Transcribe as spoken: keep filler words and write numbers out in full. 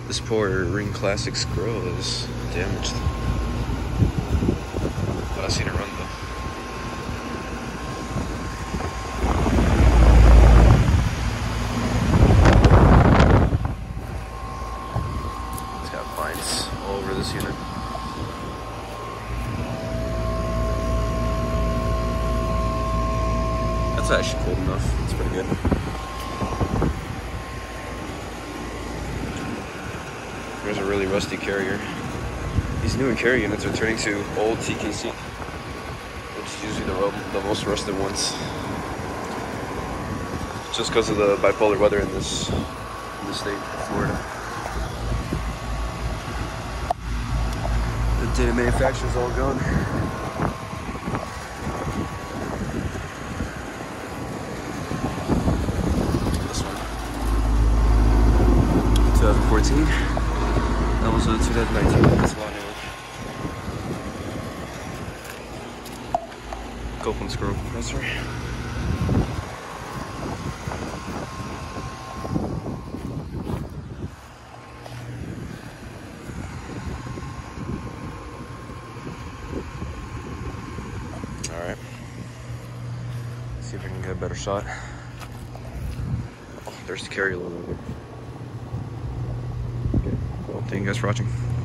This poor Ring Classics grill is damaged. But I've seen it run though. It's got vines all over this unit. That's actually cold enough. It's pretty good. There's a really rusty carrier. These newer carrier units are turning to old T K C, which is usually the, the most rusted ones. Just because of the bipolar weather in this, in this state of Florida. The data manufacturer's all gone. This one. twenty fourteen. That was a two thousand nineteen. That's a lot newer. Copeland screw compressor. Alright. See if I can get a better shot. Oh, there's the carrier logo. Okay. Well, thank you guys for watching.